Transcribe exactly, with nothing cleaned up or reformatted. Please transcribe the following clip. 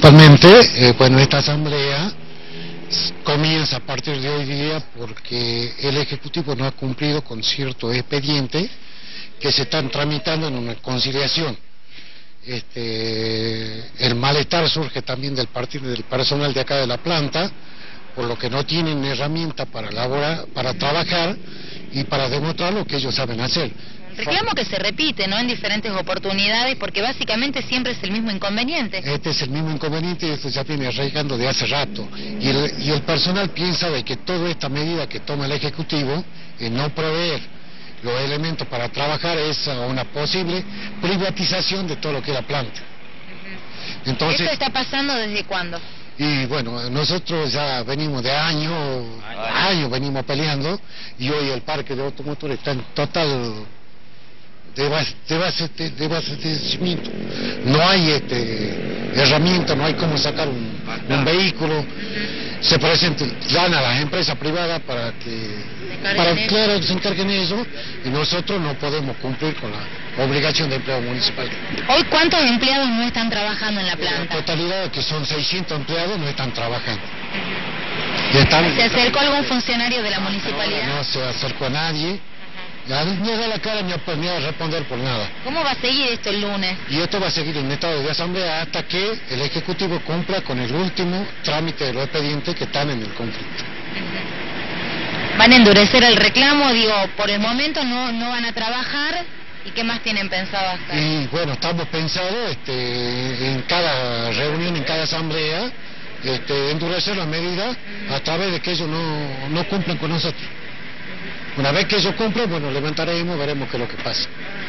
principalmente, eh, bueno, esta asamblea comienza a partir de hoy día porque el Ejecutivo no ha cumplido con cierto expediente que se están tramitando en una conciliación. Este, el malestar surge también del partido del personal de acá de la planta, por lo que no tienen herramienta para elaborar, para trabajar y para demostrar lo que ellos saben hacer. Reclamo que se repite, ¿no?, en diferentes oportunidades, porque básicamente siempre es el mismo inconveniente. Este es el mismo inconveniente y esto ya viene arraigando de hace rato. Y el, y el personal piensa de que toda esta medida que toma el Ejecutivo, en no proveer los elementos para trabajar, es una posible privatización de todo lo que es la planta. Entonces, ¿esto está pasando desde cuándo? Y bueno, nosotros ya venimos de años, años venimos peleando, y hoy el parque de automotores está en total desabastecimiento. No hay este herramienta, no hay cómo sacar un, un vehículo. Se presentan, dan a las empresas privadas para que, para claro, que se encarguen de eso, y nosotros no podemos cumplir con la obligación de empleo municipal. ¿Hoy cuántos empleados no están trabajando en la planta? La totalidad, que son seiscientos empleados, no están trabajando. Y están, ¿Se acercó algún funcionario de la municipalidad? No, no se acercó a nadie. Ya ni a dar la cara ni a, ni a responder por nada. ¿Cómo va a seguir esto el lunes? Y esto va a seguir en estado de asamblea hasta que el Ejecutivo cumpla con el último trámite de los expedientes que están en el conflicto. ¿Van a endurecer el reclamo? Digo, por el momento no, no van a trabajar. ¿Y qué más tienen pensado hacer? Y bueno, estamos pensando este, en cada reunión, en cada asamblea, este, endurecer las medidas a través de que ellos no, no cumplan con nosotros. Una vez que ellos cumplen, bueno, levantaremos, veremos qué es lo que pasa.